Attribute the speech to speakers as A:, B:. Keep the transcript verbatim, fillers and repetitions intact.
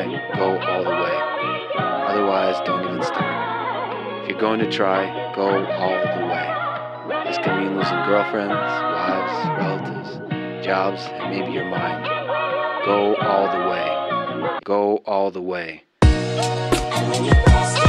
A: try, go all the way. Otherwise, don't even start. If you're going to try, go all the way. This can mean losing girlfriends, wives, relatives, jobs, and maybe your mind. Go all the way. Go all the way. And when you